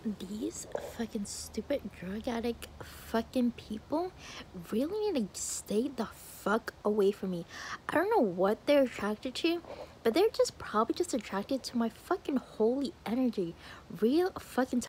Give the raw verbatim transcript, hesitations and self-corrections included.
These fucking stupid drug addict fucking people really need to stay the fuck away from me. I don't know what they're attracted to, but they're just probably just attracted to my fucking holy energy. Real fucking